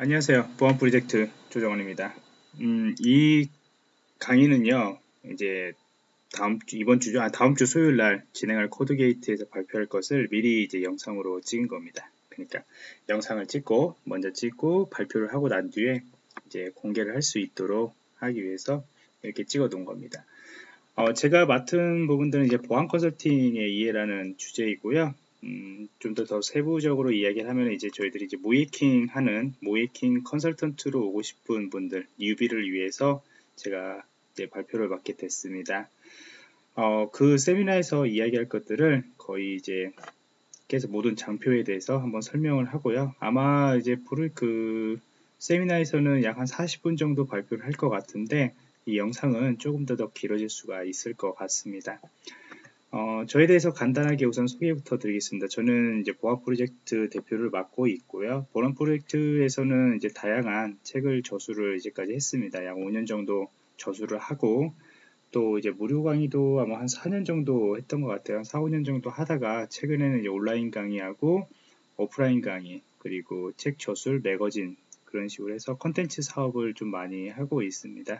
안녕하세요. 보안 프로젝트 조정원입니다. 이 강의는요, 이제 이번 주죠. 다음 주 수요일 날 진행할 코드게이트에서 발표할 것을 미리 이제 영상으로 찍은 겁니다. 그러니까 영상을 먼저 찍고 발표를 하고 난 뒤에 이제 공개를 할 수 있도록 하기 위해서 이렇게 찍어 놓은 겁니다. 제가 맡은 부분들은 이제 보안 컨설팅의 이해라는 주제이고요. 좀 더 세부적으로 이야기를 하면 이제 저희들이 이제 모이킹 컨설턴트로 오고 싶은 분들, 뉴비를 위해서 제가 이제 발표를 맡게 됐습니다. 그 세미나에서 이야기할 것들을 거의 이제 계속 모든 장표에 대해서 한번 설명을 하고요. 아마 이제 그 세미나에서는 약 한 40분 정도 발표를 할 것 같은데, 이 영상은 조금 더 길어질 수가 있을 것 같습니다. 저에 대해서 간단하게 우선 소개부터 드리겠습니다. 저는 이제 보안 프로젝트 대표를 맡고 있고요. 보안 프로젝트에서는 이제 다양한 책을 저수를 이제까지 했습니다. 약 5년 정도 저수를 하고, 또 이제 무료 강의도 아마 한 4년 정도 했던 것 같아요. 4, 5년 정도 하다가 최근에는 이제 온라인 강의하고 오프라인 강의, 그리고 책 저술, 매거진 그런 식으로 해서 컨텐츠 사업을 좀 많이 하고 있습니다.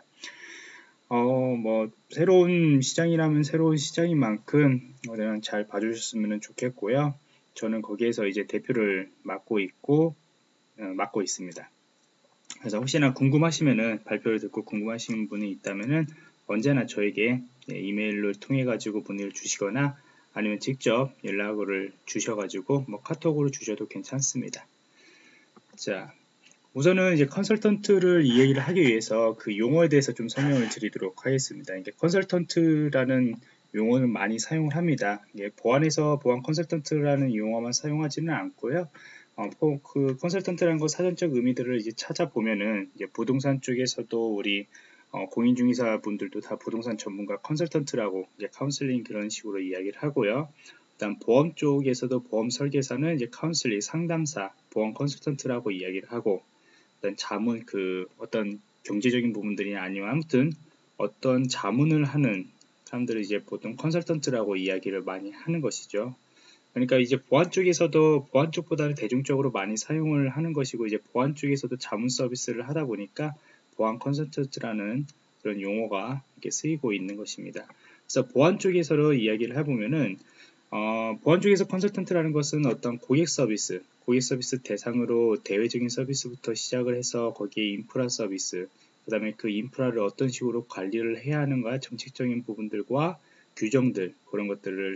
새로운 시장이라면 새로운 시장인 만큼 그냥 잘 봐주셨으면 좋겠고요. 저는 거기에서 이제 대표를 맡고 있습니다. 그래서 혹시나 궁금하시면은, 발표를 듣고 궁금하신 분이 있다면은 언제나 저에게 이메일을 통해 가지고 문의를 주시거나 아니면 직접 연락을 주셔가지고 카톡으로 주셔도 괜찮습니다. 자, 우선은 이제 컨설턴트를 이 얘기를 하기 위해서 그 용어에 대해서 좀 설명을 드리도록 하겠습니다. 이게 컨설턴트라는 용어는 많이 사용을 합니다. 이게 보안에서 보안 컨설턴트라는 용어만 사용하지는 않고요. 그 컨설턴트라는 거 사전적 의미들을 이제 찾아보면은 이제 부동산 쪽에서도 우리 공인중개사 분들도 다 부동산 전문가 컨설턴트라고 이제 카운슬링 그런 식으로 이야기를 하고요. 일단 보험 쪽에서도 보험 설계사는 이제 카운슬링 상담사, 보험 컨설턴트라고 이야기를 하고, 어떤 자문 어떤 경제적인 부분들이 아니면 아무튼 어떤 자문을 하는 사람들을 이제 보통 컨설턴트라고 이야기를 많이 하는 것이죠. 그러니까 이제 보안 쪽에서도 보안 쪽보다는 대중적으로 많이 사용을 하는 것이고, 이제 보안 쪽에서도 자문 서비스를 하다 보니까 보안 컨설턴트라는 그런 용어가 이렇게 쓰이고 있는 것입니다. 그래서 보안 쪽에서 이야기를 해보면은 보안 쪽에서 컨설턴트라는 것은 어떤 고객 서비스 대상으로 대외적인 서비스부터 시작을 해서 거기에 인프라 서비스, 그 다음에 그 인프라를 어떤 식으로 관리를 해야 하는가, 정책적인 부분들과 규정들, 그런 것들을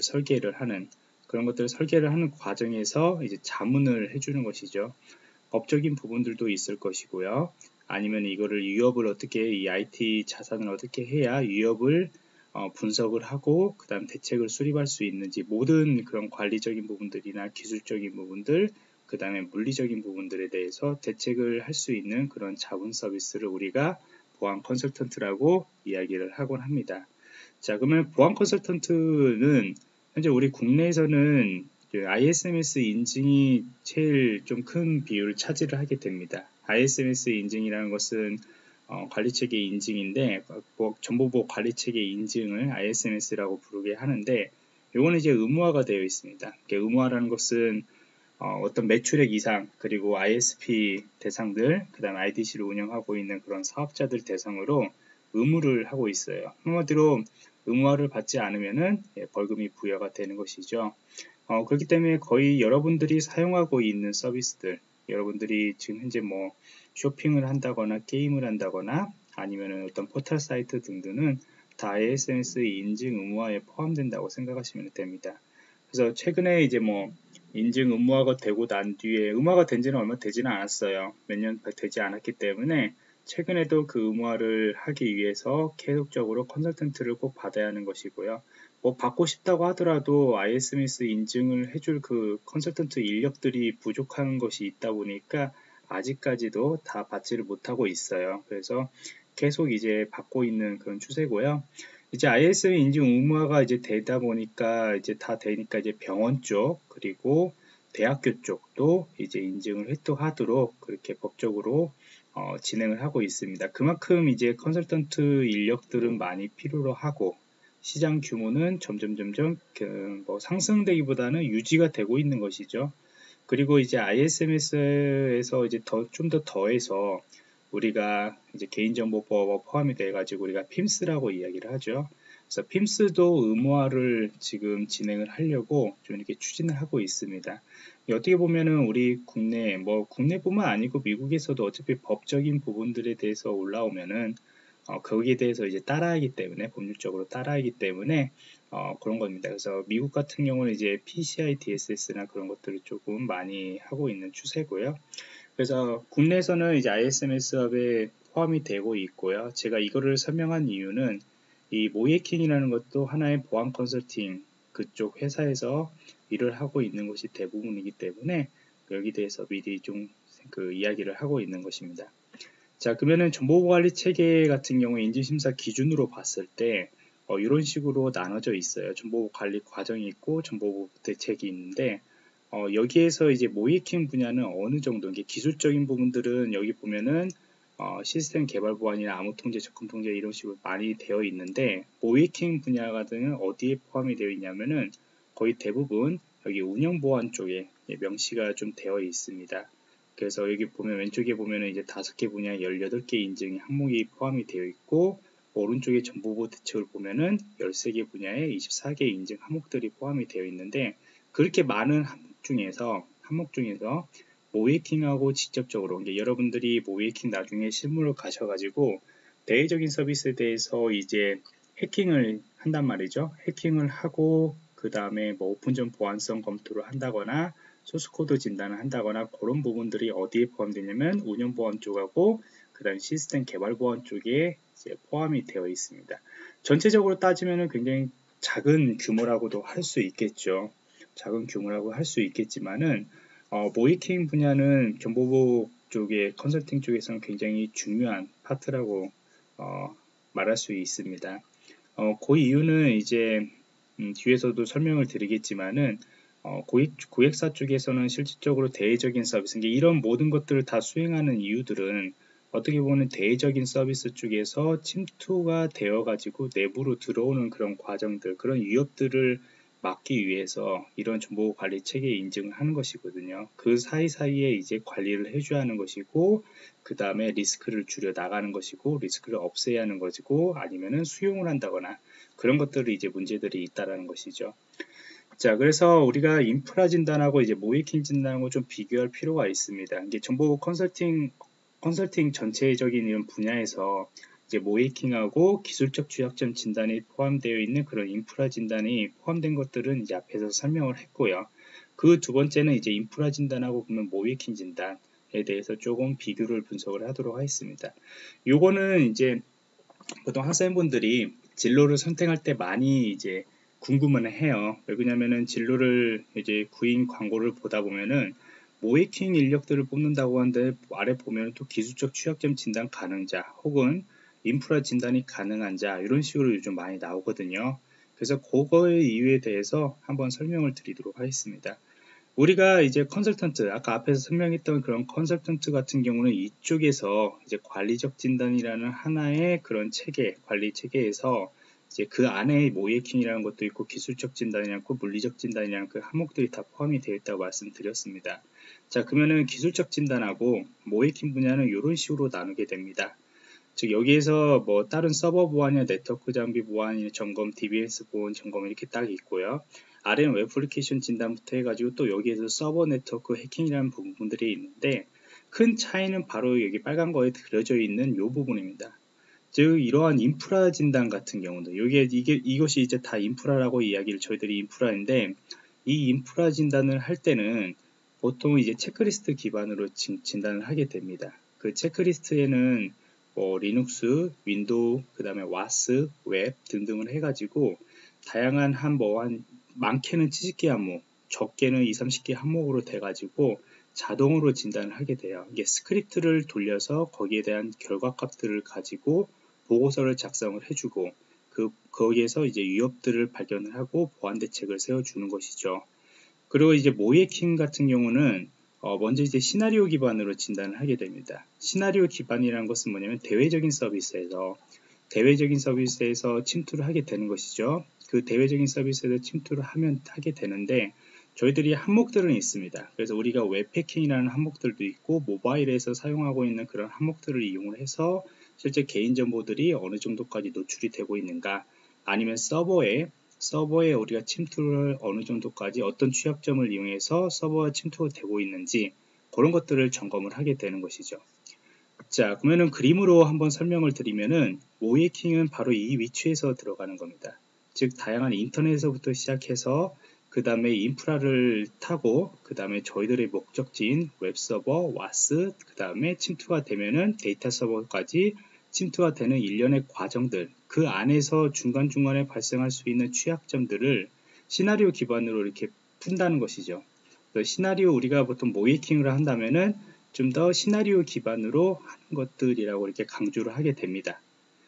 설계를 하는 과정에서 이제 자문을 해주는 것이죠. 법적인 부분들도 있을 것이고요. 아니면 이거를 위협을 어떻게, 이 IT 자산을 어떻게 해야 위협을 분석을 하고 그 다음 대책을 수립할 수 있는지, 모든 그런 관리적인 부분들이나 기술적인 부분들, 그 다음에 물리적인 부분들에 대해서 대책을 할 수 있는 그런 자문 서비스를 우리가 보안 컨설턴트라고 이야기를 하곤 합니다. 자, 그러면 보안 컨설턴트는 현재 우리 국내에서는 ISMS 인증이 제일 좀 큰 비율을 차지를 하게 됩니다. ISMS 인증이라는 것은 관리체계 인증인데, 정보보호 관리체계 인증을 ISMS라고 부르게 하는데, 이거는 이제 의무화가 되어 있습니다. 의무화라는 것은 어떤 매출액 이상, 그리고 ISP 대상들, 그 다음 IDC를 운영하고 있는 그런 사업자들 대상으로 의무를 하고 있어요. 한마디로 의무화를 받지 않으면은 벌금이 부여가 되는 것이죠. 그렇기 때문에 거의 여러분들이 사용하고 있는 서비스들, 여러분들이 지금 현재 쇼핑을 한다거나 게임을 한다거나 아니면 어떤 포털 사이트 등등은 다 ISMS 인증 의무화에 포함된다고 생각하시면 됩니다. 그래서 최근에 이제 인증 의무화가 되고 난 뒤에, 의무화가 된 지는 얼마 되지는 않았어요. 몇 년 되지 않았기 때문에 최근에도 그 의무화를 하기 위해서 계속적으로 컨설턴트를 꼭 받아야 하는 것이고요. 받고 싶다고 하더라도 ISMS 인증을 해줄 그 컨설턴트 인력들이 부족한 것이 있다 보니까 아직까지도 다 받지를 못하고 있어요. 그래서 계속 이제 받고 있는 그런 추세고요. 이제 ISMS 인증 의무화가 이제 되다 보니까 이제 병원 쪽, 그리고 대학교 쪽도 이제 인증을 획득하도록 그렇게 법적으로 진행을 하고 있습니다. 그만큼 이제 컨설턴트 인력들은 많이 필요로 하고, 시장 규모는 점점 상승되기보다는 유지가 되고 있는 것이죠. 그리고 이제 ISMS에서 이제 좀 더 더해서 우리가 이제 개인정보보호가 포함이 돼 가지고 우리가 PIMS라고 이야기를 하죠. 그래서 PIMS도 의무화를 지금 진행을 하려고 좀 이렇게 추진을 하고 있습니다. 어떻게 보면은 우리 국내, 뭐 국내뿐만 아니고 미국에서도 어차피 법적인 부분들에 대해서 올라오면은 거기에 대해서 이제 따라하기 때문에, 법률적으로 따라하기 때문에 그런 겁니다. 그래서 미국 같은 경우는 이제 PCI DSS나 그런 것들을 조금 많이 하고 있는 추세고요. 그래서 국내에서는 이제 ISMS업에 포함이 되고 있고요. 제가 이거를 설명한 이유는 이 모이에킹이라는 것도 하나의 보안 컨설팅 그쪽 회사에서 일을 하고 있는 것이 대부분이기 때문에 여기 대해서 미리 좀 그 이야기를 하고 있는 것입니다. 자, 그러면은 정보관리 체계 같은 경우 인지심사 기준으로 봤을 때 이런 식으로 나눠져 있어요. 정보관리 과정이 있고 정보 대책이 있는데 여기에서 이제 모이킹 분야는 어느 정도, 이게 기술적인 부분들은 여기 보면은 시스템 개발 보안이나 암호 통제, 접근 통제 이런 식으로 많이 되어 있는데 모이킹 분야 같은 어디에 포함이 되어 있냐면은 거의 대부분 여기 운영 보안 쪽에 명시가 좀 되어 있습니다. 그래서 여기 보면 왼쪽에 보면은 이제 5개 분야 18개 인증 항목이 포함이 되어 있고 오른쪽에 정보보호 대책을 보면은 13개 분야에 24개 인증 항목들이 포함이 되어 있는데 그렇게 많은 항목 중에서 모이킹하고 직접적으로 여러분들이 모이킹 나중에 실무로 가셔가지고 대외적인 서비스에 대해서 이제 해킹을 한단 말이죠. 해킹을 하고 그 다음에 뭐 오픈존 보안성 검토를 한다거나 소스코드 진단을 한다거나 그런 부분들이 어디에 포함되냐면 운영보안 쪽하고 그 다음 시스템 개발 보안 쪽에 이제 포함이 되어 있습니다. 전체적으로 따지면 굉장히 작은 규모라고도 할 수 있겠죠. 작은 규모라고 할 수 있겠지만은 모이킹 분야는 정보보호 쪽의 컨설팅 쪽에서는 굉장히 중요한 파트라고 말할 수 있습니다. 그 이유는 이제 뒤에서도 설명을 드리겠지만은 고객사 쪽에서는 실질적으로 대외적인 서비스, 이런 모든 것들을 다 수행하는 이유들은 어떻게 보면 대외적인 서비스 쪽에서 침투가 되어 가지고 내부로 들어오는 그런 과정들, 그런 위협들을 막기 위해서 이런 정보 관리 체계 인증을 하는 것이거든요. 그 사이사이에 이제 관리를 해줘야 하는 것이고, 그 다음에 리스크를 줄여 나가는 것이고, 리스크를 없애야 하는 것이고, 아니면은 수용을 한다거나 그런 것들이 이제 문제들이 있다라는 것이죠. 자, 그래서 우리가 인프라 진단하고 이제 모이킹 진단하고 좀 비교할 필요가 있습니다. 이게 정보 컨설팅 전체적인 이런 분야에서 이제 모이킹하고 기술적 취약점 진단이 포함되어 있는 그런 인프라 진단이 포함된 것들은 이제 앞에서 설명을 했고요. 그 두 번째는 이제 인프라 진단하고 보면 모이킹 진단에 대해서 조금 비교를 분석을 하도록 하겠습니다. 요거는 이제 보통 학생분들이 진로를 선택할 때 많이 이제 궁금은 해요. 왜 그러냐면은 진로를 이제 구인 광고를 보다 보면은 모이킹 인력들을 뽑는다고 하는데 아래 보면 또 기술적 취약점 진단 가능자 혹은 인프라 진단이 가능한 자 이런 식으로 요즘 많이 나오거든요. 그래서 그거의 이유에 대해서 한번 설명을 드리도록 하겠습니다. 우리가 이제 컨설턴트, 아까 앞에서 설명했던 그런 컨설턴트 같은 경우는 이쪽에서 이제 관리적 진단이라는 하나의 그런 체계, 관리 체계에서 이제 그 안에 모이킹이라는 것도 있고 기술적 진단이라는 거, 물리적 진단이라는 그 항목들이 다 포함이 되어 있다고 말씀드렸습니다. 자, 그러면은 기술적 진단하고 모이킹 분야는 이런 식으로 나누게 됩니다. 즉 여기에서 뭐 다른 서버 보안이나 네트워크 장비 보안이나 점검, DBS 보안 점검 이렇게 딱 있고요. 아래는 웹 애플리케이션 진단부터 해가지고 또 여기에서 서버 네트워크 해킹이라는 부분들이 있는데 큰 차이는 바로 여기 빨간 거에 그려져 있는 이 부분입니다. 즉 이러한 인프라 진단 같은 경우도 이것이 이제 다 인프라라고 이야기를 저희들이 인프라인데 이 인프라 진단을 할 때는 보통 이제 체크리스트 기반으로 진단을 하게 됩니다. 그 체크리스트에는 뭐 리눅스, 윈도우, 그 다음에 와스, 웹 등등을 해가지고 다양한 한 많게는 70개 항목, 적게는 20, 30개 항목으로 돼가지고 자동으로 진단을 하게 돼요. 이게 스크립트를 돌려서 거기에 대한 결과값들을 가지고 보고서를 작성을 해주고 거기에서 이제 위협들을 발견을 하고 보안 대책을 세워주는 것이죠. 그리고 이제 모이킹 같은 경우는 먼저 이제 시나리오 기반으로 진단을 하게 됩니다. 시나리오 기반이라는 것은 뭐냐면 대외적인 서비스에서 침투를 하게 되는 것이죠. 그 대외적인 서비스에서 침투를 하게 되는데 저희들이 항목들은 있습니다. 그래서 우리가 웹해킹이라는 항목들도 있고 모바일에서 사용하고 있는 그런 항목들을 이용을 해서 실제 개인정보들이 어느 정도까지 노출이 되고 있는가, 아니면 서버에 우리가 침투를 어느 정도까지 어떤 취약점을 이용해서 서버에 침투가 되고 있는지 그런 것들을 점검을 하게 되는 것이죠. 자, 그러면은 그림으로 한번 설명을 드리면은 모해킹은 바로 이 위치에서 들어가는 겁니다. 즉 다양한 인터넷에서부터 시작해서 그 다음에 인프라를 타고 그 다음에 저희들의 목적지인 웹서버, 와스, 그 다음에 침투가 되면은 데이터 서버까지 침투가 되는 일련의 과정들, 그 안에서 중간중간에 발생할 수 있는 취약점들을 시나리오 기반으로 이렇게 푼다는 것이죠. 시나리오 우리가 보통 모해킹을 한다면은 좀 더 시나리오 기반으로 하는 것들이라고 이렇게 강조를 하게 됩니다.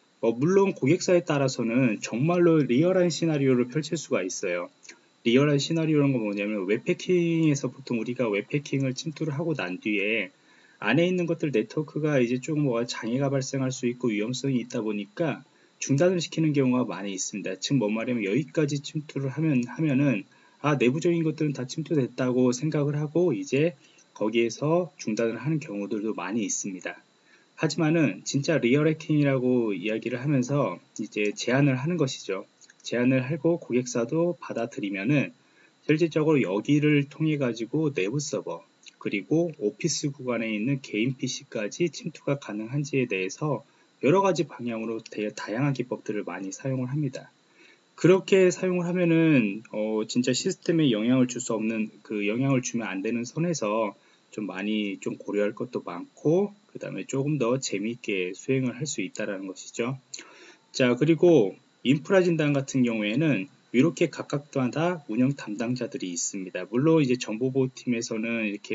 물론 고객사에 따라서는 정말로 리얼한 시나리오를 펼칠 수가 있어요. 리얼한 시나리오라는 건 뭐냐면 웹해킹에서 보통 우리가 웹해킹을 침투를 하고 난 뒤에 안에 있는 것들 네트워크가 이제 조금 뭐가 장애가 발생할 수 있고 위험성이 있다 보니까 중단을 시키는 경우가 많이 있습니다. 즉 뭔 말이냐면 여기까지 침투를 하면은 내부적인 것들은 다 침투됐다고 생각을 하고 이제 거기에서 중단을 하는 경우들도 많이 있습니다. 하지만은 진짜 리얼 해킹이라고 이야기를 하면서 이제 제안을 하는 것이죠. 제안을 하고 고객사도 받아들이면은 실질적으로 여기를 통해 가지고 내부 서버 그리고 오피스 구간에 있는 개인 PC까지 침투가 가능한지에 대해서 여러 가지 방향으로 다양한 기법들을 많이 사용을 합니다. 그렇게 사용을 하면은 진짜 시스템에 영향을 줄 수 없는, 그 영향을 주면 안 되는 선에서 좀 많이 좀 고려할 것도 많고 그 다음에 조금 더 재미있게 수행을 할 수 있다라는 것이죠. 자, 그리고 인프라 진단 같은 경우에는 이렇게 각각마다 운영 담당자들이 있습니다. 물론 이제 정보보호팀에서는 이렇게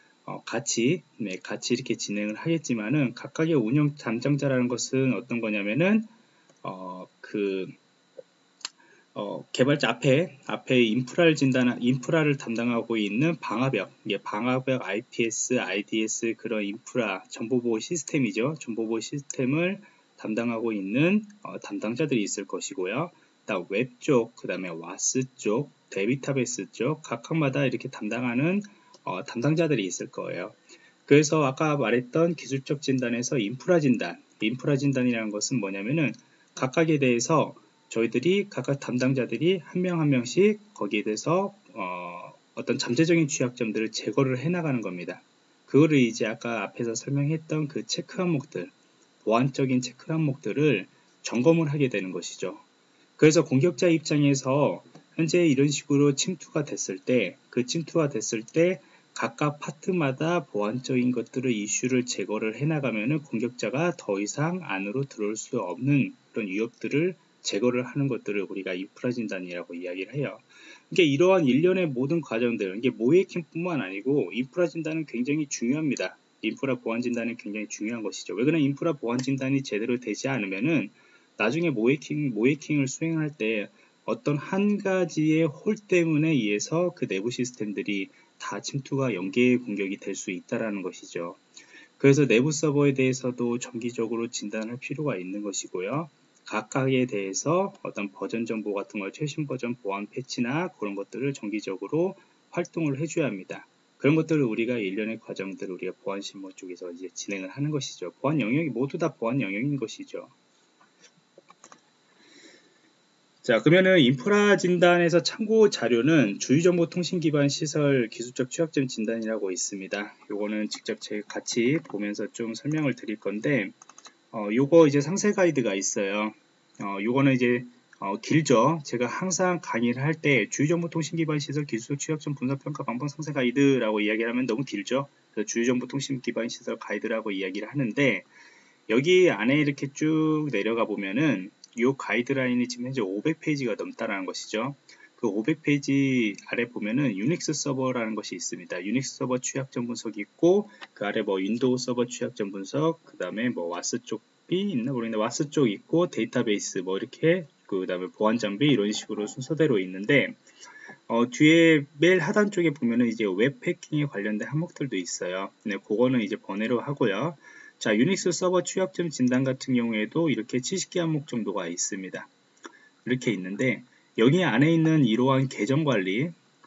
같이 이렇게 진행을 하겠지만은 각각의 운영 담당자라는 것은 어떤 거냐면은 개발자 앞에 인프라를 담당하고 있는 방화벽, 방화벽 IPS, IDS 그런 인프라 정보보호 시스템이죠. 정보보호 시스템을 담당하고 있는 담당자들이 있을 것이고요. 다음 웹 쪽, 그 다음에 와스 쪽, 데이터베이스 쪽 각각마다 이렇게 담당하는 담당자들이 있을 거예요. 그래서 아까 말했던 기술적 진단에서 인프라 진단이라는 것은 뭐냐면은 각각에 대해서 저희들이 각각 담당자들이 한 명 한 명씩 거기에 대해서 어떤 잠재적인 취약점들을 제거를 해 나가는 겁니다. 그거를 이제 아까 앞에서 설명했던 그 체크 항목들, 보안적인 체크 항목들을 점검을 하게 되는 것이죠. 그래서 공격자 입장에서 현재 이런 식으로 침투가 됐을 때, 그 침투가 됐을 때 각각 파트마다 보안적인 것들을 이슈를 제거를 해나가면은 공격자가 더 이상 안으로 들어올 수 없는 그런 위협들을 제거를 하는 것들을 우리가 인프라 진단이라고 이야기를 해요. 이게 이러한 일련의 모든 과정들, 이게 모해킹뿐만 아니고 인프라 진단은 굉장히 중요합니다. 인프라 보안 진단은 굉장히 중요한 것이죠. 왜 그러냐, 인프라 보안 진단이 제대로 되지 않으면은 나중에 모해킹을 수행할 때 어떤 한 가지의 홀 때문에 의해서 그 내부 시스템들이 다 침투가 연계 공격이 될 수 있다라는 것이죠. 그래서 내부 서버에 대해서도 정기적으로 진단할 필요가 있는 것이고요. 각각에 대해서 어떤 버전 정보 같은 걸 최신 버전 보안 패치나 그런 것들을 정기적으로 활동을 해줘야 합니다. 그런 것들을 우리가 일련의 과정들을 우리가 보안 실무 쪽에서 이제 진행을 하는 것이죠. 보안 영역이 모두 다 보안 영역인 것이죠. 자, 그러면은 인프라 진단에서 참고 자료는 주유정보통신 기반 시설 기술적 취약점 진단이라고 있습니다. 요거는 직접 제가 같이 보면서 좀 설명을 드릴 건데, 요거 이제 상세 가이드가 있어요. 요거는 이제 길죠. 제가 항상 강의를 할 때 주유정보통신 기반 시설 기술적 취약점 분석평가 방법 상세 가이드라고 이야기를 하면 너무 길죠. 그래서 주유정보통신 기반 시설 가이드라고 이야기를 하는데, 여기 안에 이렇게 쭉 내려가 보면은 이 가이드라인이 지금 현재 500페이지가 넘다라는 것이죠. 그 500페이지 아래 보면은 유닉스 서버라는 것이 있습니다. 유닉스 서버 취약점 분석이 있고, 그 아래 윈도우 서버 취약점 분석, 그 다음에 와스 쪽이 있나 모르겠는데 와스 쪽 있고, 데이터베이스 이렇게, 그 다음에 보안 장비 이런 식으로 순서대로 있는데, 뒤에 맨 하단 쪽에 보면은 이제 웹 해킹에 관련된 항목들도 있어요. 네, 그거는 이제 번외로 하고요. 자, 유닉스 서버 취약점 진단 같은 경우에도 이렇게 70개 항목 정도가 있습니다. 이렇게 있는데, 여기 안에 있는 이러한 계정 관리,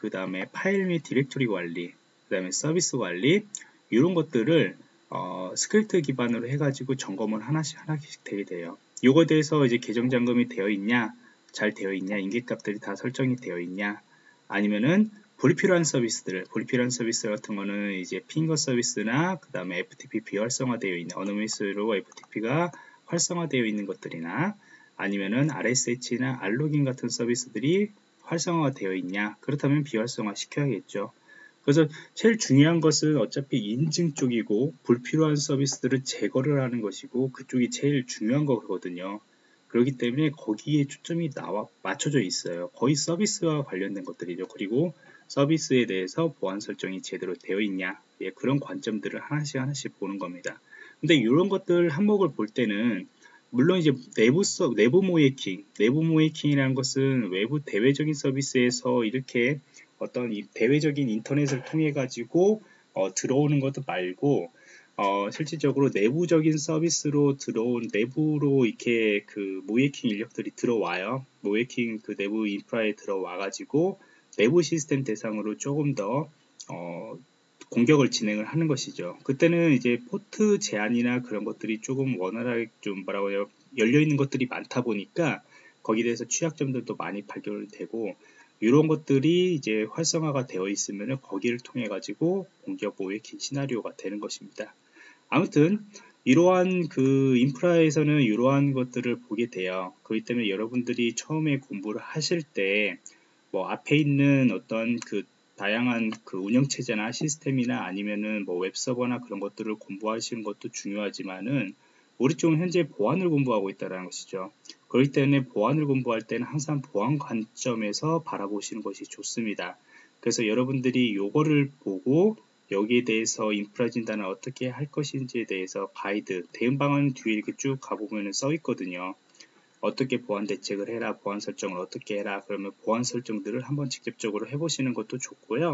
그 다음에 파일 및 디렉토리 관리, 그 다음에 서비스 관리, 이런 것들을 스크립트 기반으로 해가지고 점검을 하나씩 되게 돼요. 요거에 대해서 이제 계정 잠금이 되어 있냐, 잘 되어 있냐, 인계값들이 다 설정이 되어 있냐, 아니면은 불필요한 서비스 같은 거는 이제 핑거 서비스나 그 다음에 FTP 비활성화되어 있는 어노미스로 FTP가 활성화되어 있는 것들이나 아니면은 RSH나 알로깅 같은 서비스들이 활성화가 되어 있냐, 그렇다면 비활성화 시켜야겠죠. 그래서 제일 중요한 것은 어차피 인증 쪽이고 불필요한 서비스들을 제거를 하는 것이고 그쪽이 제일 중요한 거거든요. 그렇기 때문에 거기에 초점이 맞춰져 있어요. 거의 서비스와 관련된 것들이죠. 그리고 서비스에 대해서 보안 설정이 제대로 되어 있냐, 예, 그런 관점들을 하나씩 보는 겁니다. 근데 이런 것들 항목을 볼 때는 물론 이제 내부 모이킹이라는 것은 외부 대외적인 서비스에서 이렇게 어떤 이 대외적인 인터넷을 통해 가지고 들어오는 것도 말고 실질적으로 내부적인 서비스로 들어온 내부로 이렇게 그 모이킹 인력들이 들어와요. 모이킹 그 내부 인프라에 들어와 가지고 내부 시스템 대상으로 조금 더 공격을 진행을 하는 것이죠. 그때는 이제 포트 제한이나 그런 것들이 조금 원활하게 좀 뭐라고 해요, 열려 있는 것들이 많다 보니까 거기에 대해서 취약점들도 많이 발견되고 이런 것들이 이제 활성화가 되어 있으면 거기를 통해 가지고 공격 모이킹 시나리오가 되는 것입니다. 아무튼 이러한 그 인프라에서는 이러한 것들을 보게 돼요. 그렇기 때문에 여러분들이 처음에 공부를 하실 때 뭐 앞에 있는 어떤 그 다양한 그 운영체제나 시스템이나 아니면은 뭐 웹서버나 그런 것들을 공부하시는 것도 중요하지만은 우리 쪽은 현재 보안을 공부하고 있다는 것이죠. 그렇기 때문에 보안을 공부할 때는 항상 보안 관점에서 바라보시는 것이 좋습니다. 그래서 여러분들이 요거를 보고 여기에 대해서 인프라 진단을 어떻게 할 것인지에 대해서 가이드, 대응 방안 뒤에 이렇게 쭉 가보면 써 있거든요. 어떻게 보안 대책을 해라, 보안 설정을 어떻게 해라, 그러면 보안 설정들을 한번 직접적으로 해보시는 것도 좋고요.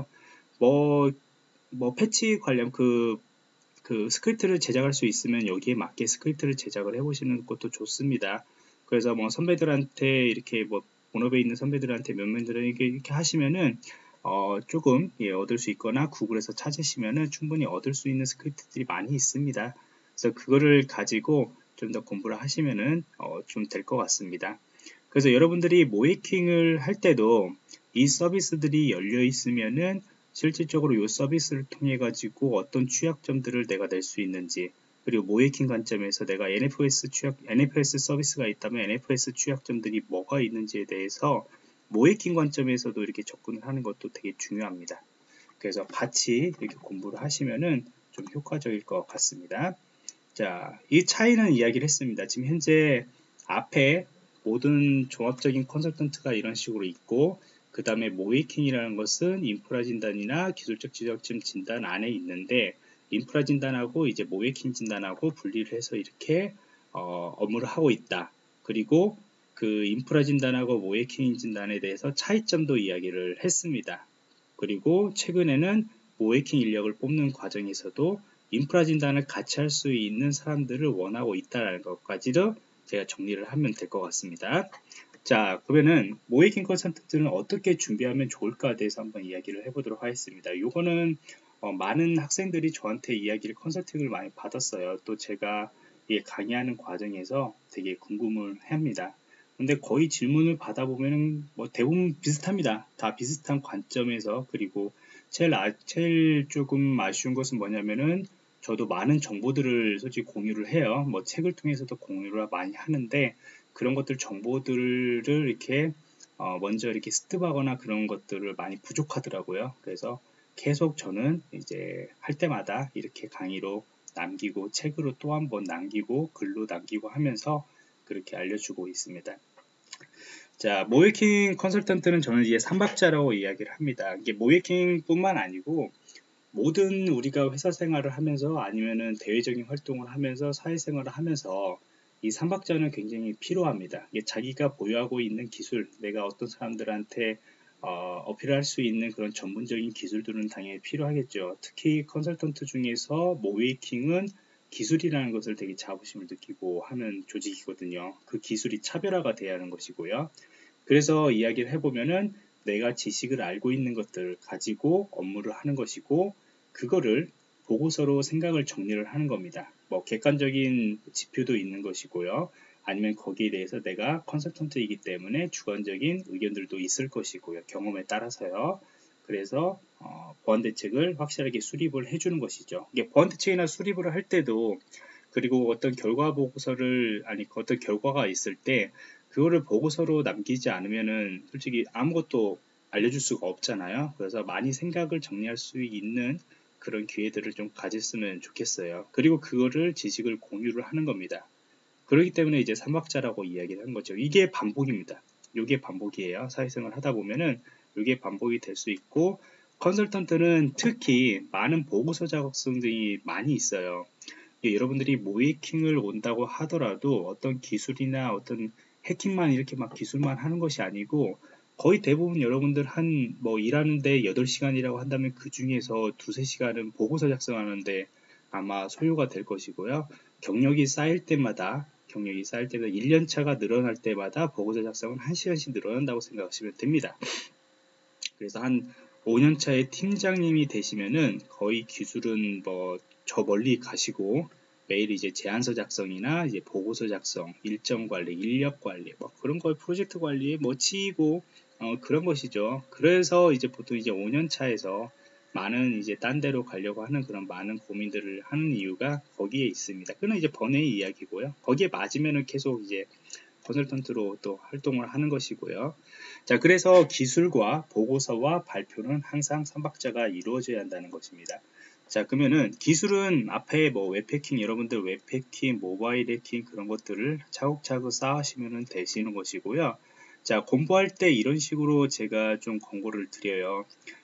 뭐 패치 관련 그 스크립트를 제작할 수 있으면 여기에 맞게 스크립트를 제작을 해보시는 것도 좋습니다. 그래서 뭐 선배들한테 이렇게 뭐 본업에 있는 선배들한테 몇 명들에게 이렇게 하시면은 조금 얻을 수 있거나 구글에서 찾으시면은 충분히 얻을 수 있는 스크립트들이 많이 있습니다. 그래서 그거를 가지고 좀 더 공부를 하시면은 좀 될 것 같습니다. 그래서 여러분들이 모이킹을 할 때도 이 서비스들이 열려 있으면은 실질적으로 이 서비스를 통해 가지고 어떤 취약점들을 내가 낼 수 있는지, 그리고 모이킹 관점에서 내가 NFS 서비스가 있다면 NFS 취약점들이 뭐가 있는지에 대해서 모이킹 관점에서도 이렇게 접근을 하는 것도 되게 중요합니다. 그래서 같이 이렇게 공부를 하시면은 좀 효과적일 것 같습니다. 자, 이 차이는 이야기를 했습니다. 지금 현재 앞에 모든 종합적인 컨설턴트가 이런 식으로 있고, 그 다음에 모이킹이라는 것은 인프라 진단이나 기술적 지적점 진단 안에 있는데, 인프라 진단하고 이제 모이킹 진단하고 분리를 해서 이렇게 업무를 하고 있다. 그리고 그 인프라 진단하고 모이킹 진단에 대해서 차이점도 이야기를 했습니다. 그리고 최근에는 모이킹 인력을 뽑는 과정에서도 인프라 진단을 같이 할 수 있는 사람들을 원하고 있다는 것까지도 제가 정리를 하면 될 것 같습니다. 자, 그러면은 모이킹 컨설턴트는 어떻게 준비하면 좋을까에 대해서 한번 이야기를 해보도록 하겠습니다. 요거는 많은 학생들이 저한테 이야기를 컨설팅을 많이 받았어요. 또 제가 강의하는 과정에서 되게 궁금을 합니다. 근데 거의 질문을 받아보면 뭐 대부분 비슷합니다. 다 비슷한 관점에서. 그리고 제일 조금 아쉬운 것은 뭐냐면은 저도 많은 정보들을 솔직히 공유를 해요. 뭐 책을 통해서도 공유를 많이 하는데 그런 것들 정보들을 이렇게 먼저 이렇게 스톱하거나 그런 것들을 많이 부족하더라고요. 그래서 계속 저는 이제 할 때마다 이렇게 강의로 남기고 책으로 또 한 번 남기고 글로 남기고 하면서 그렇게 알려주고 있습니다. 자, 모이킹 컨설턴트는 저는 이제 삼박자라고 이야기를 합니다. 이게 모이킹 뿐만 아니고 모든 우리가 회사 생활을 하면서 아니면은 대외적인 활동을 하면서 사회생활을 하면서 이 삼박자는 굉장히 필요합니다. 이게 자기가 보유하고 있는 기술, 내가 어떤 사람들한테 어필할 수 있는 그런 전문적인 기술들은 당연히 필요하겠죠. 특히 컨설턴트 중에서 모이킹은 기술이라는 것을 되게 자부심을 느끼고 하는 조직이거든요. 그 기술이 차별화가 돼야 하는 것이고요. 그래서 이야기를 해보면은 내가 지식을 알고 있는 것들을 가지고 업무를 하는 것이고, 그거를 보고서로 생각을 정리를 하는 겁니다. 뭐 객관적인 지표도 있는 것이고요. 아니면 거기에 대해서 내가 컨설턴트이기 때문에 주관적인 의견들도 있을 것이고요. 경험에 따라서요. 그래서 보안 대책을 확실하게 수립을 해주는 것이죠. 이게 보안 대책이나 수립을 할 때도, 그리고 어떤 결과 보고서를, 아니 어떤 결과가 있을 때 그거를 보고서로 남기지 않으면은 솔직히 아무것도 알려줄 수가 없잖아요. 그래서 많이 생각을 정리할 수 있는 그런 기회들을 좀 가졌으면 좋겠어요. 그리고 그거를 지식을 공유를 하는 겁니다. 그렇기 때문에 이제 삼박자라고 이야기를 한 거죠. 이게 반복입니다. 이게 반복이에요. 사회생활 하다 보면은 이게 반복이 될 수 있고, 컨설턴트는 특히 많은 보고서 작성 등이 많이 있어요. 여러분들이 모이킹을 온다고 하더라도 어떤 기술이나 어떤 해킹만 이렇게 막 기술만 하는 것이 아니고, 거의 대부분 여러분들 한 뭐 일하는데 8시간이라고 한다면 그 중에서 2~3시간은 보고서 작성하는데 아마 소요가 될 것이고요. 경력이 쌓일 때마다 1년차가 늘어날 때마다 보고서 작성은 1시간씩 늘어난다고 생각하시면 됩니다. 그래서 한 5년차의 팀장님이 되시면은 거의 기술은 뭐 저 멀리 가시고, 매일 이제 제안서 작성이나 이제 보고서 작성, 일정 관리, 인력 관리, 뭐 그런 걸 프로젝트 관리에 뭐 치이고 그런 것이죠. 그래서 이제 보통 이제 5년차에서 많은 이제 딴 데로 가려고 하는 그런 많은 고민들을 하는 이유가 거기에 있습니다. 그는 이제 번외의 이야기고요. 거기에 맞으면은 계속 이제 컨설턴트로 또 활동을 하는 것이고요. 자, 그래서 기술과 보고서와 발표는 항상 3박자가 이루어져야 한다는 것입니다. 자, 그러면은 기술은 앞에 뭐 웹해킹, 여러분들 웹해킹, 모바일 해킹 그런 것들을 차곡차곡 쌓으시면 되시는 것이고요. 자, 공부할 때 이런 식으로 제가 좀 권고를 드려요.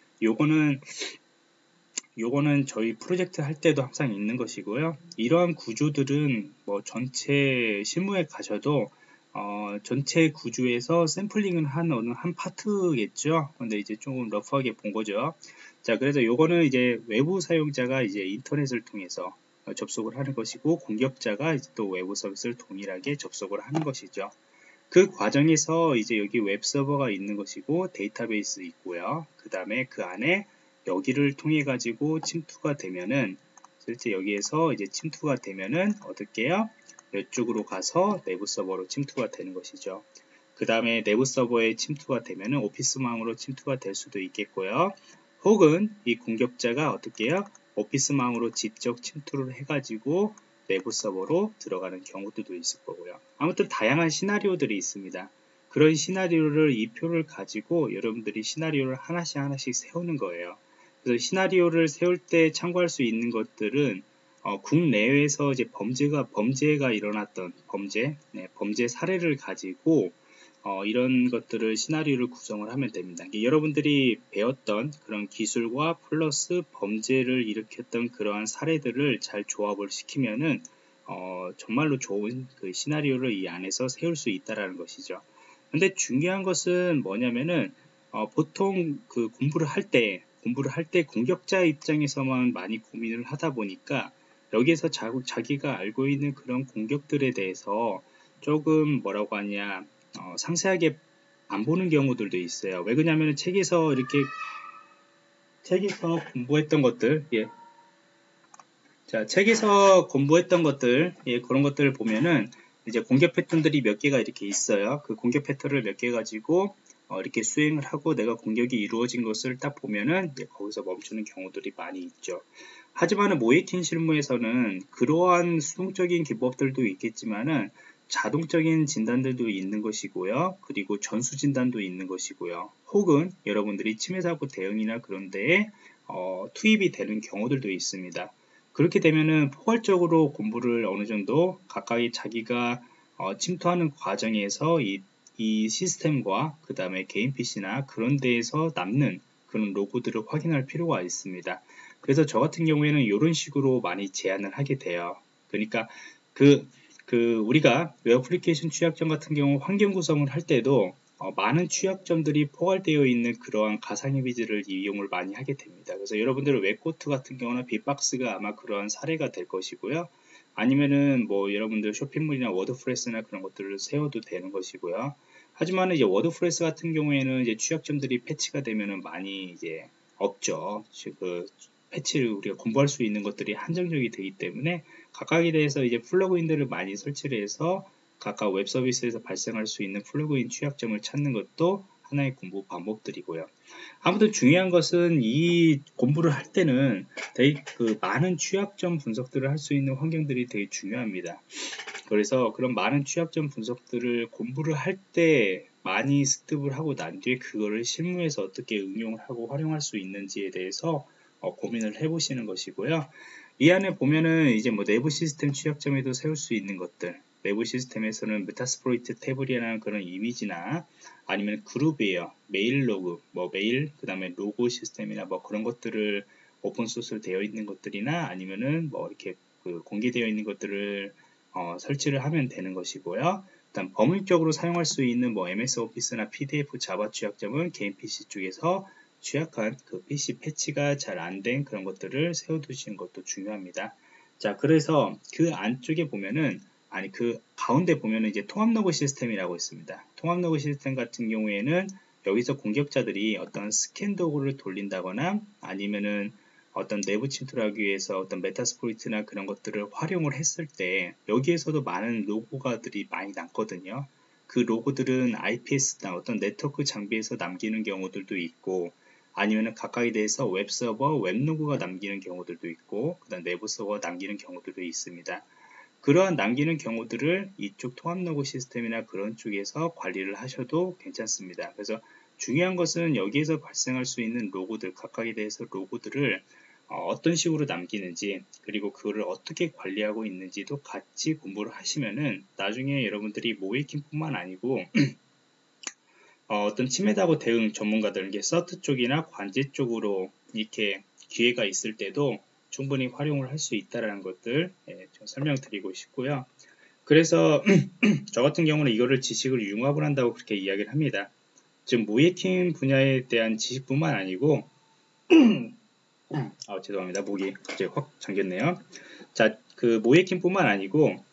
요거는 저희 프로젝트 할 때도 항상 있는 것이고요. 이러한 구조들은 뭐 전체 실무에 가셔도 전체 구조에서 샘플링은 한 어느 한 파트겠죠. 근데 이제 조금 러프하게 본 거죠. 자, 그래서 요거는 이제 외부 사용자가 이제 인터넷을 통해서 접속을 하는 것이고, 공격자가 이제 또 외부 서비스를 동일하게 접속을 하는 것이죠. 그 과정에서 이제 여기 웹 서버가 있는 것이고, 데이터베이스 있고요. 그 다음에 그 안에 여기를 통해 가지고 침투가 되면은, 실제 여기에서 이제 침투가 되면은 어떻게 해요? 이쪽으로 가서 내부 서버로 침투가 되는 것이죠. 그 다음에 내부 서버에 침투가 되면은 오피스망으로 침투가 될 수도 있겠고요. 혹은 이 공격자가 어떻게 해요? 오피스망으로 직접 침투를 해가지고 내부 서버로 들어가는 경우들도 있을 거고요. 아무튼 다양한 시나리오들이 있습니다. 그런 시나리오를 이 표를 가지고 여러분들이 시나리오를 하나씩 세우는 거예요. 그래서 시나리오를 세울 때 참고할 수 있는 것들은 국내외에서 이제 범죄가 일어났던 범죄 사례를 가지고 이런 것들을 시나리오를 구성을 하면 됩니다. 여러분들이 배웠던 그런 기술과 플러스 범죄를 일으켰던 그러한 사례들을 잘 조합을 시키면은 정말로 좋은 그 시나리오를 이 안에서 세울 수 있다라는 것이죠. 근데 중요한 것은 뭐냐면은 보통 그 공부를 할 때 공격자 입장에서만 많이 고민을 하다 보니까 여기에서 자기가 알고 있는 그런 공격들에 대해서 조금 뭐라고 하냐 상세하게 안 보는 경우들도 있어요. 왜 그러냐면 책에서 공부했던 것들, 자, 책에서 공부했던 것들, 그런 것들을 보면은 이제 공격 패턴들이 몇 개가 이렇게 있어요. 그 공격 패턴을 몇 개 가지고 이렇게 수행을 하고 내가 공격이 이루어진 것을 딱 보면은 거기서 멈추는 경우들이 많이 있죠. 하지만 모이킹 실무에서는 그러한 수동적인 기법들도 있겠지만은 자동적인 진단들도 있는 것이고요. 그리고 전수 진단도 있는 것이고요. 혹은 여러분들이 침해 사고 대응이나 그런 데에 투입이 되는 경우들도 있습니다. 그렇게 되면은 포괄적으로 공부를 어느 정도 각각의 자기가 침투하는 과정에서 이 시스템과 그 다음에 개인 PC나 그런 데에서 남는 그런 로고들을 확인할 필요가 있습니다. 그래서 저 같은 경우에는 이런 식으로 많이 제안을 하게 돼요. 그러니까 우리가 웹 애플리케이션 취약점 같은 경우 환경 구성을 할 때도 많은 취약점들이 포괄되어 있는 그러한 가상 이미지를 이용을 많이 하게 됩니다. 그래서 여러분들은 웹코트 같은 경우는 빅박스가 아마 그러한 사례가 될 것이고요. 아니면은 뭐 여러분들 쇼핑몰이나 워드프레스나 그런 것들을 세워도 되는 것이고요. 하지만 이제 워드프레스 같은 경우에는 이제 취약점들이 패치가 되면은 많이 이제 없죠. 그 패치를 우리가 공부할 수 있는 것들이 한정적이 되기 때문에 각각에 대해서 이제 플러그인들을 많이 설치를 해서 각각 웹 서비스에서 발생할 수 있는 플러그인 취약점을 찾는 것도 하나의 공부 방법들이고요. 아무튼 중요한 것은 이 공부를 할 때는 되게 그 많은 취약점 분석들을 할 수 있는 환경들이 되게 중요합니다. 그래서 그런 많은 취약점 분석들을 공부를 할 때 많이 습득을 하고 난 뒤에 그거를 실무에서 어떻게 응용을 하고 활용할 수 있는지에 대해서 고민을 해보시는 것이고요. 이 안에 보면은 이제 뭐 내부 시스템 취약점에도 세울 수 있는 것들, 내부 시스템에서는 메타스플로이트 태블이라는 그런 이미지나 아니면 그룹이에요. 메일 로그, 뭐 메일, 그 다음에 로고 시스템이나 뭐 그런 것들을 오픈소스로 되어 있는 것들이나 아니면은 뭐 이렇게 그 공개되어 있는 것들을 설치를 하면 되는 것이고요. 일단 범위적으로 사용할 수 있는 뭐 MS 오피스나 PDF 자바 취약점은 개인 PC 쪽에서 취약한 그 PC 패치가 잘 안 된 그런 것들을 세워두시는 것도 중요합니다. 자, 그래서 그 안쪽에 보면은 그 가운데 보면은 이제 통합 로그 시스템이라고 있습니다. 통합 로그 시스템 같은 경우에는 여기서 공격자들이 어떤 스캔 도구를 돌린다거나 아니면은 어떤 내부 침투를 하기 위해서 어떤 메타스플로이트나 그런 것들을 활용을 했을 때 여기에서도 많은 로고가들이 많이 남거든요. 그 로고들은 IPS나 어떤 네트워크 장비에서 남기는 경우들도 있고 아니면 각각에 대해서 웹서버, 웹로그가 남기는 경우들도 있고 그다음 내부 서버가 남기는 경우들도 있습니다. 그러한 남기는 경우들을 이쪽 통합 로그 시스템이나 그런 쪽에서 관리를 하셔도 괜찮습니다. 그래서 중요한 것은 여기에서 발생할 수 있는 로고들, 각각에 대해서 로고들을 어떤 식으로 남기는지 그리고 그거를 어떻게 관리하고 있는지도 같이 공부를 하시면은 나중에 여러분들이 모이킹뿐만 아니고 어떤 침해다고 대응 전문가들, 서트 쪽이나 관제 쪽으로 이렇게 기회가 있을 때도 충분히 활용을 할 수 있다는 것들 좀 설명드리고 싶고요. 그래서 저 같은 경우는 이거를 지식을 융합을 한다고 그렇게 이야기를 합니다. 지금 모이킹 분야에 대한 지식뿐만 아니고 죄송합니다. 목이 갑자기 확 잠겼네요. 자, 그 모이킹뿐만 아니고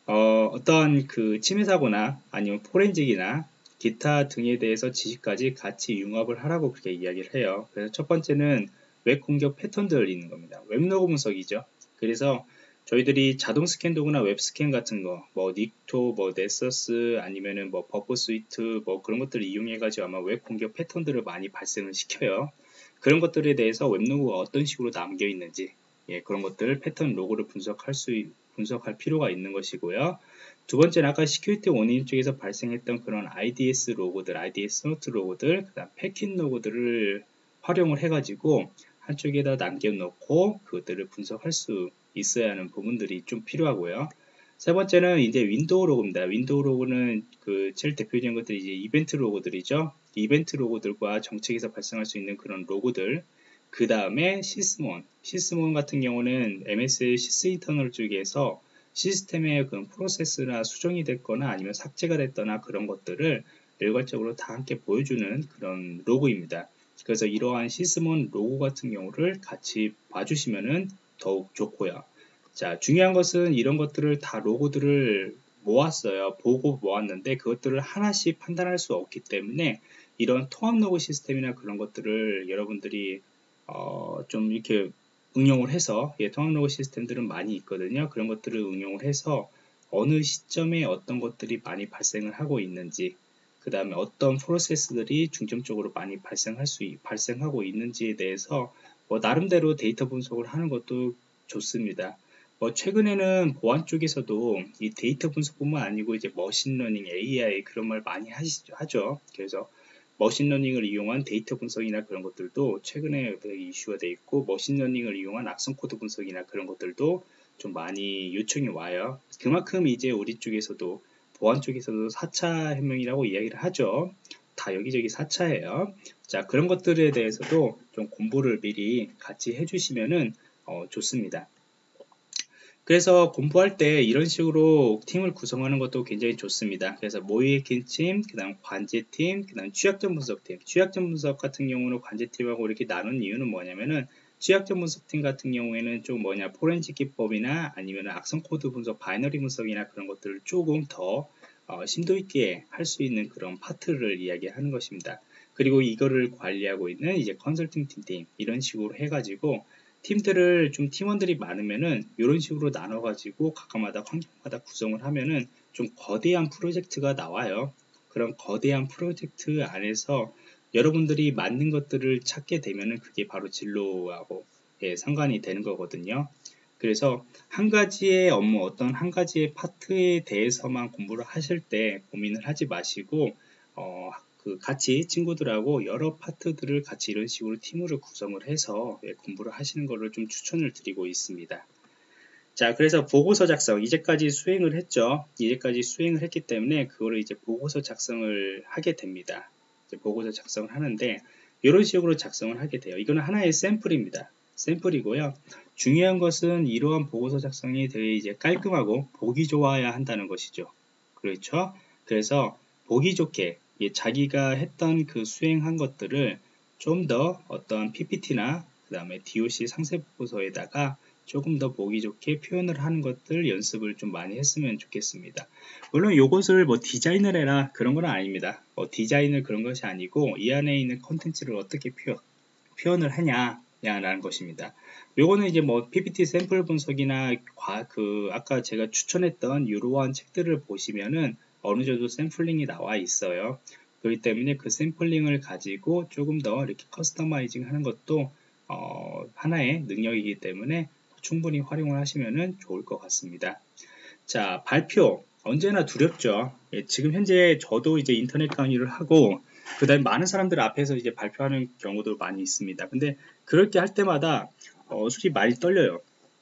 어떤 그 침해 사고나 아니면 포렌직이나 기타 등에 대해서 지식까지 같이 융합을 하라고 그렇게 이야기를 해요. 그래서 첫 번째는 웹 공격 패턴들을 있는 겁니다. 웹로그 분석이죠. 그래서 저희들이 자동 스캔 도구나 웹 스캔 같은 거, 뭐 닉토, 뭐 넷서스 아니면은 뭐 버프 스위트 뭐 그런 것들을 이용해 가지고 아마 웹 공격 패턴들을 많이 발생을 시켜요. 그런 것들에 대해서 웹로그가 어떤 식으로 남겨 있는지 그런 것들 패턴 로그를 분석할 필요가 있는 것이고요. 두 번째는 아까 시큐리티 원인 쪽에서 발생했던 그런 IDS 로고들, IDS 노트 로고들, 그다음 패킷 로고들을 활용을 해가지고 한쪽에다 남겨놓고 그것들을 분석할 수 있어야 하는 부분들이 좀 필요하고요. 세 번째는 이제 윈도우 로그입니다. 윈도우 로그는 그 제일 대표적인 것들이 이제 이벤트 로고들이죠. 이벤트 로고들과 정책에서 발생할 수 있는 그런 로고들. 그 다음에 시스몬 같은 경우는 MS의 시스 인터널 쪽에서 시스템의 그 프로세스나 수정이 됐거나 아니면 삭제가 됐거나 그런 것들을 일괄적으로 다 함께 보여주는 그런 로고입니다. 그래서 이러한 시스몬 로고 같은 경우를 같이 봐주시면은 더욱 좋고요. 자, 중요한 것은 이런 것들을 다 로고들을 모았어요. 보고 모았는데 그것들을 하나씩 판단할 수 없기 때문에 이런 통합 로고 시스템이나 그런 것들을 여러분들이 좀 이렇게 응용을 해서 통합 로고 시스템들은 많이 있거든요. 그런 것들을 응용을 해서 어느 시점에 어떤 것들이 많이 발생을 하고 있는지 그 다음에 어떤 프로세스들이 중점적으로 많이 발생하고 있는지에 대해서 뭐 나름대로 데이터 분석을 하는 것도 좋습니다. 최근에는 보안 쪽에서도 이 데이터 분석뿐만 아니고 이제 머신러닝, AI 그런 말 많이 하죠. 그래서 머신러닝을 이용한 데이터 분석이나 그런 것들도 최근에 이슈가 돼 있고 머신러닝을 이용한 악성 코드 분석이나 그런 것들도 좀 많이 요청이 와요. 그만큼 이제 우리 쪽에서도 보안 쪽에서도 4차 혁명이라고 이야기를 하죠. 다 여기저기 4차예요. 자, 그런 것들에 대해서도 좀 공부를 미리 같이 해주시면은 좋습니다. 그래서 공부할 때 이런 식으로 팀을 구성하는 것도 굉장히 좋습니다. 그래서 모의킹 팀, 그 다음 관제팀, 그 다음 취약점 분석팀. 취약점 분석 같은 경우는 관제팀하고 이렇게 나눈 이유는 뭐냐면은 취약점 분석팀 같은 경우에는 좀 포렌식 기법이나 아니면 악성 코드 분석, 바이너리 분석이나 그런 것들을 조금 더 심도 있게 할 수 있는 그런 파트를 이야기하는 것입니다. 그리고 이거를 관리하고 있는 이제 컨설팅 팀 이런 식으로 해가지고 팀들을 좀 팀원들이 많으면은 이런 식으로 나눠가지고 각각마다 환경마다 구성을 하면은 좀 거대한 프로젝트가 나와요. 그런 거대한 프로젝트 안에서 여러분들이 맞는 것들을 찾게 되면은 그게 바로 진로하고 상관이 되는 거거든요. 그래서 한 가지의 업무, 어떤 한 가지의 파트에 대해서만 공부를 하실 때 고민을 하지 마시고, 같이 친구들하고 여러 파트들을 같이 이런 식으로 팀으로 구성을 해서 공부를 하시는 것을 좀 추천을 드리고 있습니다. 자, 그래서 보고서 작성, 이제까지 수행을 했죠. 이제까지 수행을 했기 때문에 그거를 이제 보고서 작성을 하게 됩니다. 이제 보고서 작성을 하는데, 이런 식으로 작성을 하게 돼요. 이거는 하나의 샘플입니다. 샘플이고요. 중요한 것은 이러한 보고서 작성이 되게 이제 깔끔하고 보기 좋아야 한다는 것이죠. 그렇죠? 그래서 보기 좋게 자기가 했던 그 수행한 것들을 좀 더 어떤 PPT나 그 다음에 DOC 상세 보고서에다가 조금 더 보기 좋게 표현을 하는 것들 연습을 좀 많이 했으면 좋겠습니다. 물론 이것을 뭐 디자인을 해라 그런 건 아닙니다. 디자인을 그런 것이 아니고 이 안에 있는 컨텐츠를 어떻게 표현을 하냐라는 것입니다. 요거는 이제 뭐 PPT 샘플 분석이나 아까 제가 추천했던 이러한 책들을 보시면은 어느 정도 샘플링이 나와 있어요. 그렇기 때문에 그 샘플링을 가지고 조금 더 이렇게 커스터마이징 하는 것도 하나의 능력이기 때문에 충분히 활용을 하시면 좋을 것 같습니다. 자, 발표 언제나 두렵죠. 지금 현재 저도 이제 인터넷 강의를 하고 그 다음에 많은 사람들 앞에서 이제 발표하는 경우도 많이 있습니다. 근데 그렇게 할 때마다 솔직히 많이 떨려요.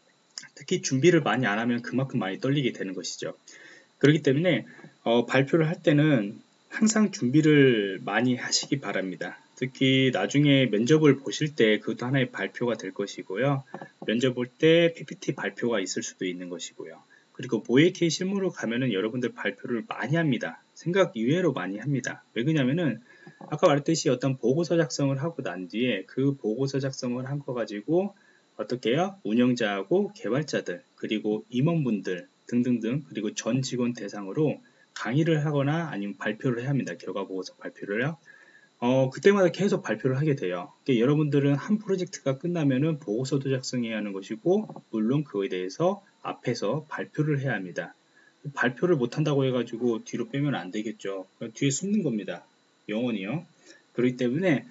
특히 준비를 많이 안 하면 그만큼 많이 떨리게 되는 것이죠. 그렇기 때문에 발표를 할 때는 항상 준비를 많이 하시기 바랍니다. 특히 나중에 면접을 보실 때 그것도 하나의 발표가 될 것이고요. 면접 볼 때 PPT 발표가 있을 수도 있는 것이고요. 그리고 모의K 실무로 가면은 여러분들 발표를 많이 합니다. 생각 이외로 많이 합니다. 왜 그러냐면은 아까 말했듯이 어떤 보고서 작성을 하고 난 뒤에 그 보고서 작성을 한 거 가지고 어떻게 해요? 운영자하고 개발자들 그리고 임원분들 등등등 그리고 전 직원 대상으로 강의를 하거나 아니면 발표를 해야 합니다. 결과 보고서 발표를요. 그때마다 계속 발표를 하게 돼요. 그러니까 여러분들은 한 프로젝트가 끝나면은 보고서도 작성해야 하는 것이고 물론 그거에 대해서 앞에서 발표를 해야 합니다. 발표를 못한다고 해가지고 뒤로 빼면 안 되겠죠. 뒤에 숨는 겁니다. 영원히요. 그렇기 때문에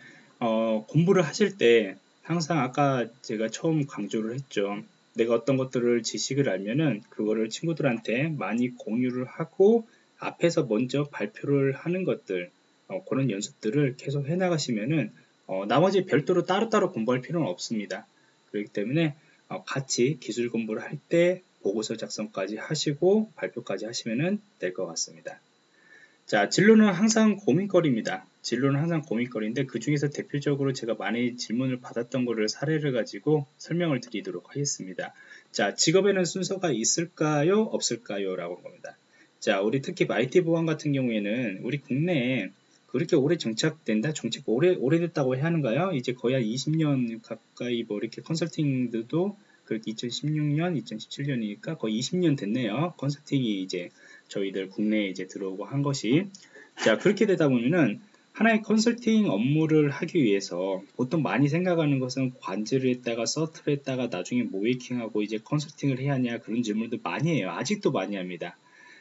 공부를 하실 때 항상 아까 제가 처음 강조를 했죠. 내가 어떤 것들을 지식을 알면은 그거를 친구들한테 많이 공유를 하고 앞에서 먼저 발표를 하는 것들 그런 연습들을 계속 해나가시면은 나머지 별도로 따로따로 공부할 필요는 없습니다. 그렇기 때문에 같이 기술 공부를 할 때 보고서 작성까지 하시고 발표까지 하시면 될 것 같습니다. 자, 진로는 항상 고민거리입니다. 진로는 항상 고민거리인데 그 중에서 대표적으로 제가 많이 질문을 받았던 거를 사례를 가지고 설명을 드리도록 하겠습니다. 자, 직업에는 순서가 있을까요? 없을까요? 라고 합니다. 자, 우리 특히 IT 보안 같은 경우에는 우리 국내에 그렇게 오래 정착된다? 정착 오래됐다고 해야 하는가요? 이제 거의 한 20년 가까이 뭐 이렇게 컨설팅들도 그렇게 2016년, 2017년이니까 거의 20년 됐네요. 컨설팅이 이제 저희들 국내에 이제 들어오고 한 것이. 자, 그렇게 되다 보면은 하나의 컨설팅 업무를 하기 위해서 보통 많이 생각하는 것은 관제를 했다가 서트를 했다가 나중에 모이킹하고 이제 컨설팅을 해야 하냐 그런 질문도 많이 해요. 아직도 많이 합니다.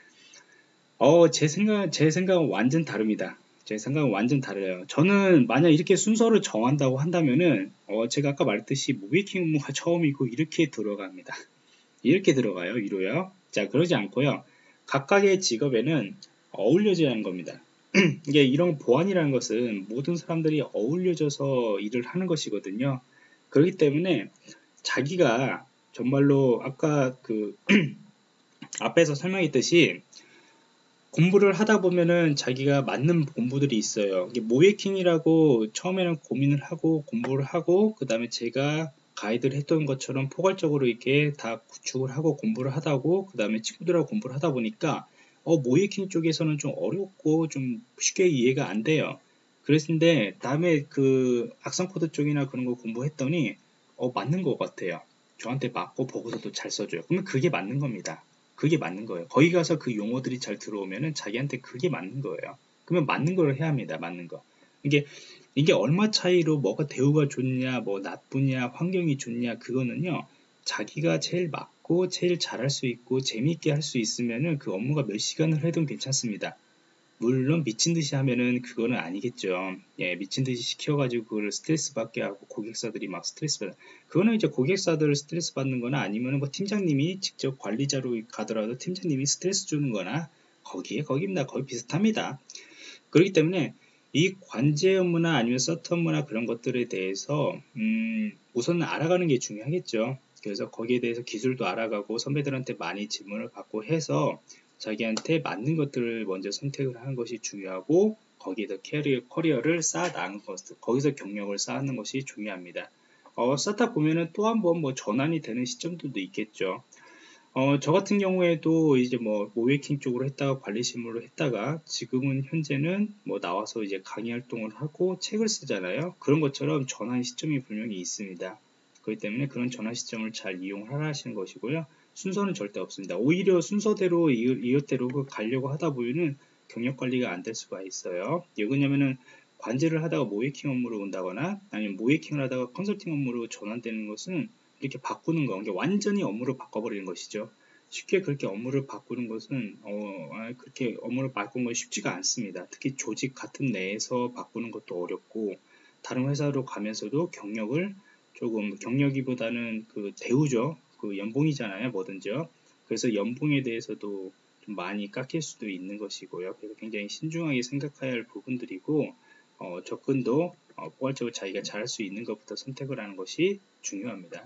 제 생각은 완전 다릅니다. 제 생각은 완전 다르요. 저는 만약 이렇게 순서를 정한다고 한다면은 제가 아까 말했듯이 모이킹 업무가 처음이고 이렇게 들어갑니다. 이렇게 들어가요. 위로요. 자, 그러지 않고요. 각각의 직업에는 어울려져야 하는 겁니다. 이게 이런 보안이라는 것은 모든 사람들이 어울려져서 일을 하는 것이거든요. 그렇기 때문에 자기가 정말로 아까 그 앞에서 설명했듯이 공부를 하다 보면은 자기가 맞는 공부들이 있어요. 이게 모예킹이라고 처음에는 고민을 하고 공부를 하고 그 다음에 제가 가이드를 했던 것처럼 포괄적으로 이렇게 다 구축을 하고 공부를 하다고 그 다음에 친구들하고 공부를 하다 보니까 모예킹 쪽에서는 좀 어렵고 좀 쉽게 이해가 안 돼요. 그랬는데 다음에 그 악성 코드 쪽이나 그런 거 공부했더니 맞는 것 같아요. 저한테 맞고 보고서도 잘 써줘요. 그러면 그게 맞는 겁니다. 그게 맞는 거예요. 거기 가서 그 용어들이 잘 들어오면은 자기한테 그게 맞는 거예요. 그러면 맞는 걸 해야 합니다. 맞는 거. 이게 얼마 차이로 뭐가 대우가 좋냐, 뭐 나쁘냐, 환경이 좋냐, 그거는요, 자기가 제일 맞고 제일 잘할 수 있고 재미있게 할 수 있으면은 그 업무가 몇 시간을 해도 괜찮습니다. 물론 미친 듯이 하면은 그거는 아니겠죠. 예, 미친 듯이 시켜가지고 그걸 스트레스 받게 하고 고객사들이 막 스트레스 받는, 그거는 이제 고객사들 스트레스 받는 거나 아니면은 뭐 팀장님이 직접 관리자로 가더라도 팀장님이 스트레스 주는 거나 거기입니다. 거의 비슷합니다. 그렇기 때문에 이 관제 업무나 아니면 서트 업무나 그런 것들에 대해서 우선 알아가는 게 중요하겠죠. 그래서 거기에 대해서 기술도 알아가고 선배들한테 많이 질문을 받고 해서 자기한테 맞는 것들을 먼저 선택을 하는 것이 중요하고 거기에서 커리어를 쌓아 나가는 것, 거기서 경력을 쌓는 것이 중요합니다. 쌓다 보면은 또 한 번 뭐 전환이 되는 시점들도 있겠죠. 저 같은 경우에도 이제 뭐 모웨이킹 쪽으로 했다가 관리실무로 했다가 지금은 현재는 뭐 나와서 이제 강의 활동을 하고 책을 쓰잖아요. 그런 것처럼 전환 시점이 분명히 있습니다. 그렇기 때문에 그런 전환 시점을 잘 이용하라 하시는 것이고요. 순서는 절대 없습니다. 오히려 순서대로 이것대로 가려고 하다 보면은 경력 관리가 안 될 수가 있어요. 왜 그러냐면은 관제를 하다가 모웨이킹 업무로 온다거나 아니면 모웨이킹을 하다가 컨설팅 업무로 전환되는 것은 이렇게 바꾸는 거, 완전히 업무를 바꿔버리는 것이죠. 쉽게 그렇게 업무를 바꾸는 것은 그렇게 업무를 바꾸는 건 쉽지가 않습니다. 특히 조직 같은 내에서 바꾸는 것도 어렵고 다른 회사로 가면서도 경력을 조금 경력이보다는 그 대우죠. 그 연봉이잖아요, 뭐든지요. 그래서 연봉에 대해서도 좀 많이 깎일 수도 있는 것이고요. 그래서 굉장히 신중하게 생각해야 할 부분들이고 접근도 포괄적으로 자기가 잘할 수 있는 것부터 선택을 하는 것이 중요합니다.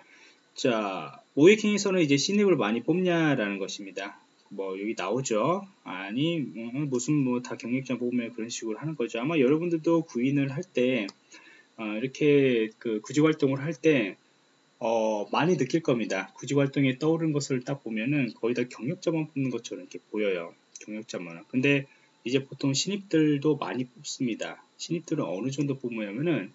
자, 모이킹에서는 이제 신입을 많이 뽑냐라는 것입니다. 뭐 여기 나오죠. 아니 무슨 뭐 다 경력자 뽑으면 그런 식으로 하는 거죠. 아마 여러분들도 구인을 할 때 이렇게 그 구직 활동을 할 때 많이 느낄 겁니다. 구직 활동에 떠오른 것을 딱 보면은 거의 다 경력자만 뽑는 것처럼 이렇게 보여요. 경력자만. 근데 이제 보통 신입들도 많이 뽑습니다. 신입들은 어느 정도 뽑냐면은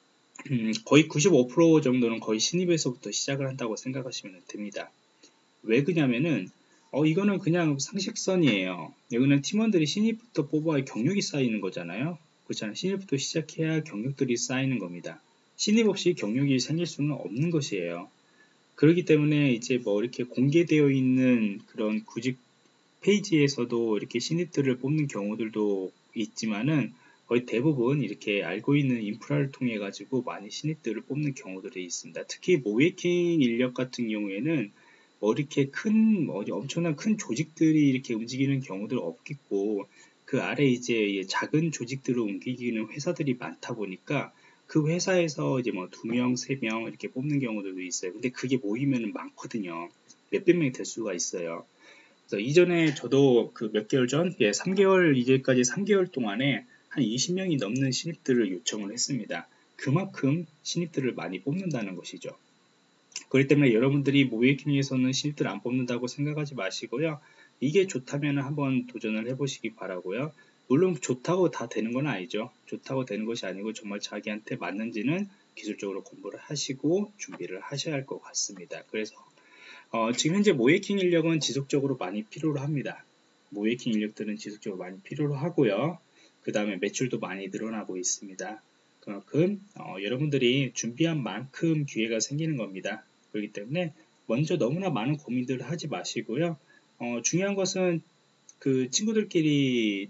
거의 95% 정도는 거의 신입에서부터 시작을 한다고 생각하시면 됩니다. 왜 그러냐면은 이거는 그냥 상식선이에요. 이거는 팀원들이 신입부터 뽑아야 경력이 쌓이는 거잖아요. 그렇잖아요. 신입부터 시작해야 경력들이 쌓이는 겁니다. 신입 없이 경력이 생길 수는 없는 것이에요. 그렇기 때문에 이제 뭐 이렇게 공개되어 있는 그런 구직 페이지에서도 이렇게 신입들을 뽑는 경우들도 있지만은 거의 대부분 이렇게 알고 있는 인프라를 통해 가지고 많이 신입들을 뽑는 경우들이 있습니다. 특히 모웨이킹 인력 같은 경우에는 뭐 이렇게 엄청난 큰 조직들이 이렇게 움직이는 경우들 없겠고 그 아래 이제 작은 조직들을 움직이는 회사들이 많다 보니까 그 회사에서 이제 뭐 2명, 3명 이렇게 뽑는 경우들도 있어요. 근데 그게 모이면 많거든요. 몇백 명이 될 수가 있어요. 그래서 이전에 저도 그 몇 개월 전, 3개월, 이제까지 3개월 동안에 한 20명이 넘는 신입들을 요청을 했습니다. 그만큼 신입들을 많이 뽑는다는 것이죠. 그렇기 때문에 여러분들이 모이킹에서는 신입들 안 뽑는다고 생각하지 마시고요. 이게 좋다면 한번 도전을 해보시기 바라고요. 물론 좋다고 다 되는 건 아니죠. 좋다고 되는 것이 아니고 정말 자기한테 맞는지는 기술적으로 공부를 하시고 준비를 하셔야 할 것 같습니다. 그래서 지금 현재 모이킹 인력은 지속적으로 많이 필요로 합니다. 모이킹 인력들은 지속적으로 많이 필요로 하고요. 그 다음에 매출도 많이 늘어나고 있습니다. 그만큼 여러분들이 준비한 만큼 기회가 생기는 겁니다. 그렇기 때문에 먼저 너무나 많은 고민들을 하지 마시고요. 중요한 것은 그 친구들끼리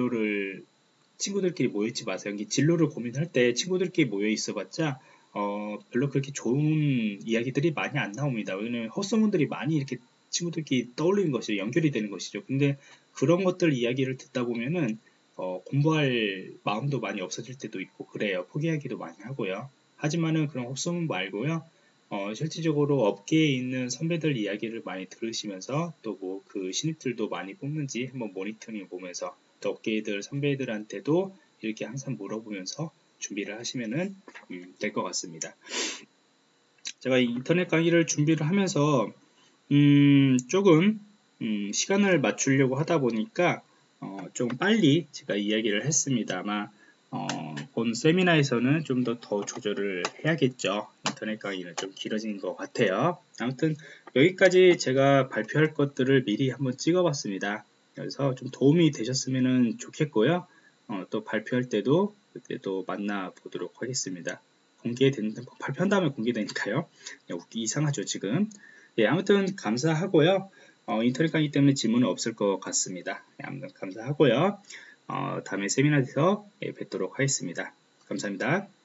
모여있지 마세요. 진로를 고민할 때 친구들끼리 모여 있어봤자 별로 그렇게 좋은 이야기들이 많이 안 나옵니다. 왜냐면 헛소문들이 많이 이렇게 친구들끼리 떠올리는 것이죠. 연결이 되는 것이죠. 근데 그런 것들 이야기를 듣다 보면은 공부할 마음도 많이 없어질 때도 있고 그래요. 포기하기도 많이 하고요. 하지만은 그런 헛소문 말고요. 실질적으로 업계에 있는 선배들 이야기를 많이 들으시면서 또 뭐 그 신입들도 많이 뽑는지 한번 모니터링 보면서 또 업계들 선배들한테도 이렇게 항상 물어보면서 준비를 하시면은 될 것 같습니다. 제가 인터넷 강의를 준비를 하면서 조금 시간을 맞추려고 하다 보니까 조금 빨리 제가 이야기를 했습니다. 아마 본 세미나에서는 좀 더 조절을 해야겠죠. 인터넷 강의는 좀 길어진 것 같아요. 아무튼 여기까지 제가 발표할 것들을 미리 한번 찍어봤습니다. 그래서 좀 도움이 되셨으면 좋겠고요. 또 발표할 때도 그때 또 만나보도록 하겠습니다. 발표한 다음에 공개되니까요. 이상하죠, 지금. 예, 아무튼 감사하고요. 인터넷 강의 때문에 질문은 없을 것 같습니다. 예, 아무튼 감사하고요. 다음에 세미나에서 뵙도록 하겠습니다. 감사합니다.